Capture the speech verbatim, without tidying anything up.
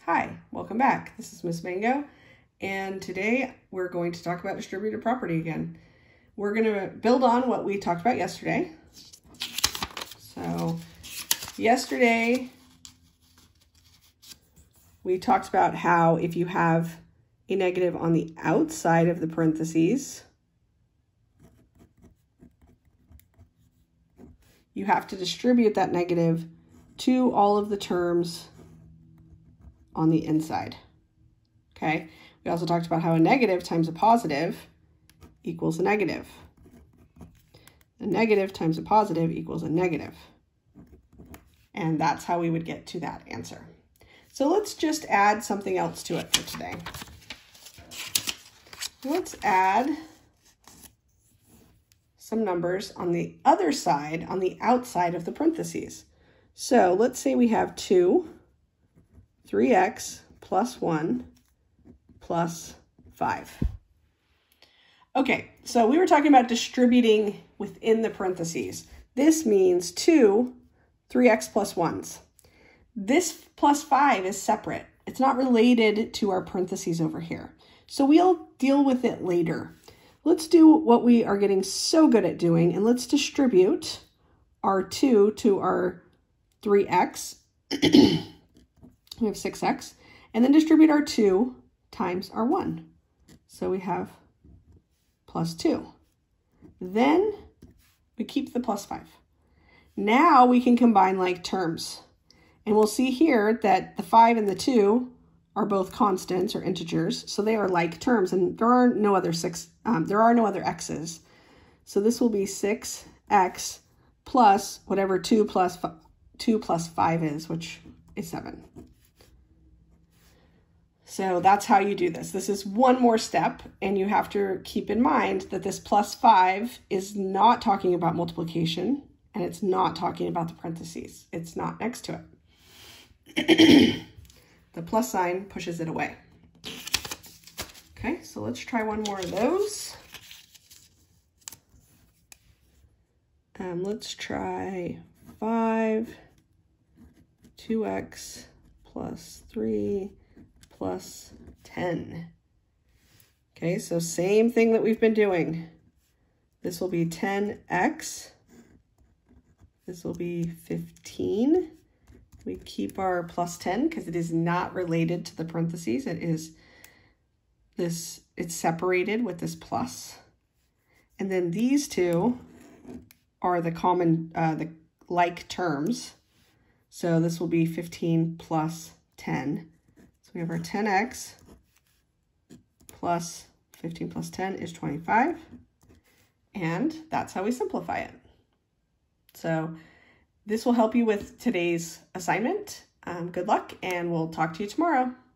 Hi, welcome back. This is Miss Mango, and today we're going to talk about distributive property again. We're going to build on what we talked about yesterday. So yesterday we talked about how if you have a negative on the outside of the parentheses, you have to distribute that negative to all of the terms on the inside. Okay, we also talked about how a negative times a positive equals a negative. A negative times a positive equals a negative. And that's how we would get to that answer. So let's just add something else to it for today. Let's add some numbers on the other side, on the outside of the parentheses. So let's say we have two, three x plus one plus five. Okay, so we were talking about distributing within the parentheses. This means two three x plus ones. This plus five is separate. It's not related to our parentheses over here. So we'll deal with it later. Let's do what we are getting so good at doing, and let's distribute our two to our three x. We have six x, and then distribute our two times our one. So we have plus two. Then we keep the plus five. Now we can combine like terms. And we'll see here that the five and the two are both constants or integers, so they are like terms, and there are no other six, um, there are no other x's. So this will be six x plus whatever two plus two plus five is, which is seven. So that's how you do this. This is one more step, and you have to keep in mind that this plus five is not talking about multiplication, and it's not talking about the parentheses. It's not next to it. The plus sign pushes it away. Okay, so let's try one more of those. Um, let's try five, two x plus three plus ten. Okay, so same thing that we've been doing. This will be ten x. This will be fifteen. We keep our plus ten because it is not related to the parentheses. It is this, it's separated with this plus. And then these two are the common, uh, the like terms. So this will be fifteen plus ten. So we have our ten x plus fifteen plus ten is twenty-five. And that's how we simplify it. So this will help you with today's assignment. Um, good luck, and we'll talk to you tomorrow.